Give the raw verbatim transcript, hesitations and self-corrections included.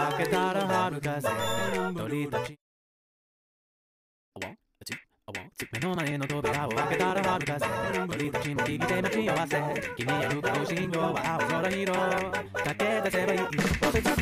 開けたら春風鳥たち目の前の扉を開けたら春風鳥たちの聞いて待ち合わせ君へ向かう信号は青空色駆け出せばいい